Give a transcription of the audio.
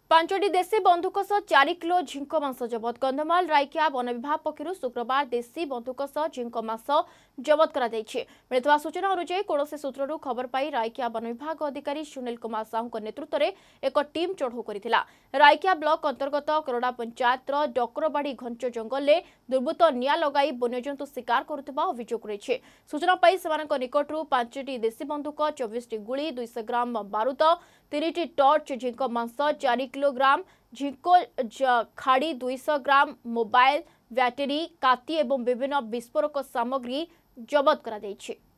पांचटी देशी बंधुक सह 4 kilo zinc मांस जबत। कंधमाल रायकिया वन विभाग पक्षर शुक्रवार देशी बंधुक सह झिंक मांस जबत मिलता सूचना अनुसार कौन सूत्रु खबर पाई रायकिया वन विभाग अधिकारी सुनील कुमार साहू नेतृत्व में एक टीम चढ़ऊ करथिला। रायकिया ब्लॉक अंतर्गत करोड़ा पंचायत डकरबाड़ी घंच जंगल में दुर्बृत्त निया लगाई वन्यजंतु शिकार करुवा अभियोग रही। सूचना पाई सेमानक निकटरू 5टी देशी बंधुक 24टी गुली 200 ग्राम बारूद 3टी टर्च झिंक मांस 4 किलोग्राम झिंको खाड़ी 200 ग्राम मोबाइल बैटेरी काती एवं विभिन्न विस्फोरक सामग्री जबत करा।